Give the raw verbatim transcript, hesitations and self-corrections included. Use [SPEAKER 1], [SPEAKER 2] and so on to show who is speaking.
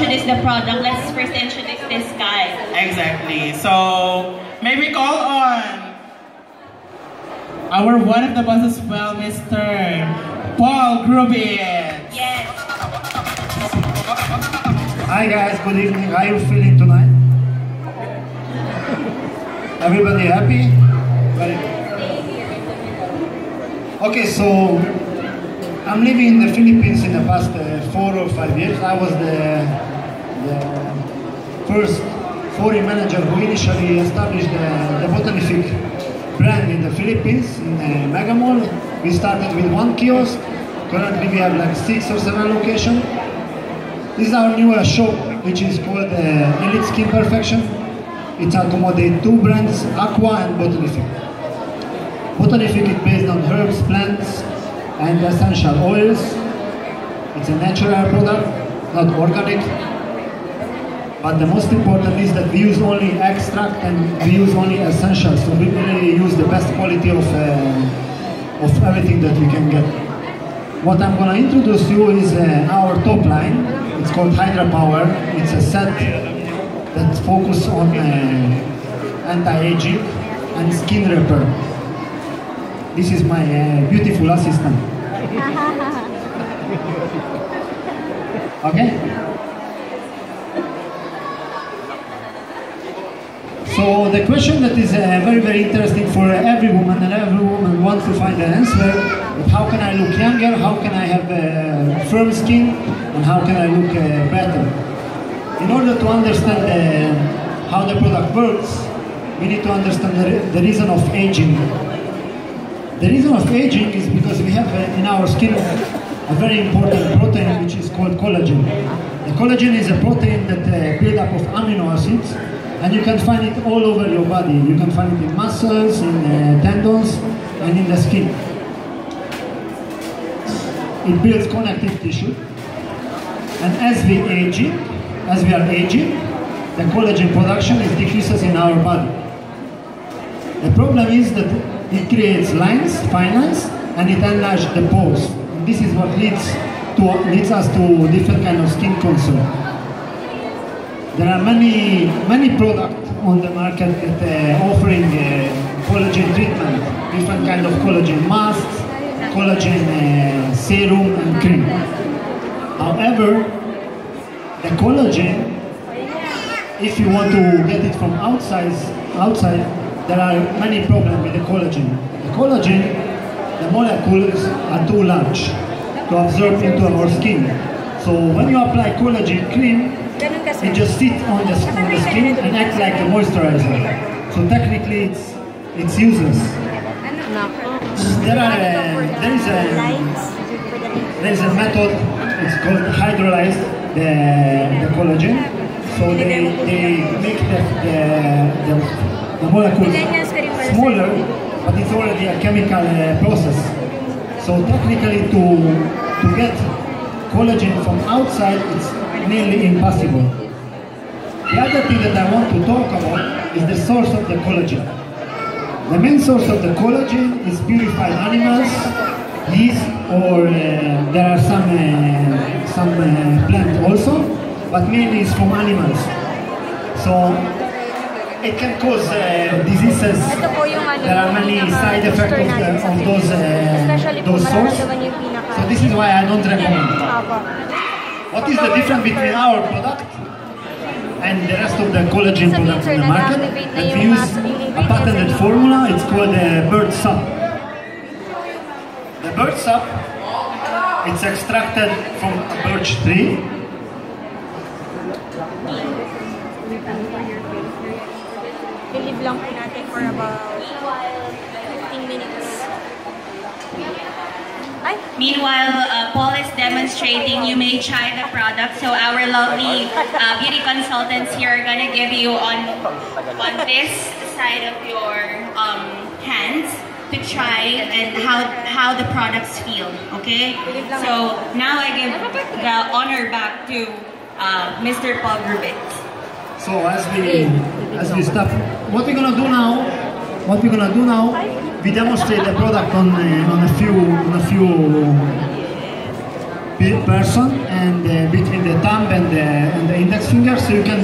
[SPEAKER 1] introduce the product, let's first introduce this guy.
[SPEAKER 2] Exactly. So, may we call on our one of the boss as well, Mister Paul Grubitz.
[SPEAKER 1] Yes.
[SPEAKER 3] Hi guys, good evening. How are you feeling tonight? Everybody happy? Very good. Okay, so I'm living in the Philippines in the past uh, four or five years. I was the, the first foreign manager who initially established the, the Botanific brand in the Philippines, in uh, Mega Mall. We started with one kiosk. Currently we have like six or seven locations. This is our newest shop, which is called uh, Elite Skin Perfection. It accommodates two brands, Aqua and Botanific. Botanific is based on herbs, plants, and essential oils. It's a natural product, not organic. But the most important is that we use only extract and we use only essentials. So we really use the best quality of, uh, of everything that we can get. What I'm going to introduce you is uh, our top line. It's called Hydra Power. It's a set that focuses on uh, anti-aging and skin repair. This is my uh, beautiful assistant. Okay? So the question that is uh, very, very interesting for every woman, and every woman wants to find the answer, is how can I look younger, how can I have uh, firm skin, and how can I look uh, better? In order to understand uh, how the product works, we need to understand the, the reason of aging. The reason of aging is because we have uh, in our skin a very important protein which is called collagen. The collagen is a protein that uh, build up of amino acids, and you can find it all over your body. You can find it in muscles, in uh, tendons, and in the skin. It builds connective tissue, and as we aging, as we are aging, the collagen production is decreases in our body. The problem is that it creates lines, fine lines, and it enlarges the pores. And this is what leads to leads us to different kind of skin concern. There are many many products on the market that are uh, offering uh, collagen treatment, different kind of collagen masks, collagen uh, serum and cream. However, the collagen, if you want to get it from outside, outside, there are many problems with the collagen. The collagen, the molecules are too large to absorb into our skin. So when you apply collagen cream, it just sits on the, on the skin and acts like a moisturizer. So technically it's, it's useless. There, are, uh, there, is a, there is a method, it's called hydrolyze the, the collagen. So they, they make the, the, the, the molecules smaller, but it's already a chemical uh, process. So technically to, to get collagen from outside, it's nearly impossible. The other thing that I want to talk about is the source of the collagen. The main source of the collagen is purified animals, yeast, or uh, there are some, uh, some uh, plants also, but mainly it's from animals. So it can cause uh, diseases. There are many side effects of, the, of those, uh, those sources. So this is why I don't recommend. What is the difference between our product and the rest of the collagen products in the market? That we use a patented formula, it's called uh, bird sap. The bird sap, it's extracted from a birch tree.
[SPEAKER 4] I-leave lang po natin for about fifteen minutes.
[SPEAKER 1] Meanwhile, uh, Paul is demonstrating. You may try the product. So our lovely uh, beauty consultants here are gonna give you on on this side of your um, hands to try and how how the products feel. Okay. So now I give the honor back to uh, Mister Paul Grubitz.
[SPEAKER 3] So as we as we start, what we're gonna do now? What we're gonna do now? We demonstrate the product on uh, on a few on a few person, and uh, between the thumb and the and the so you can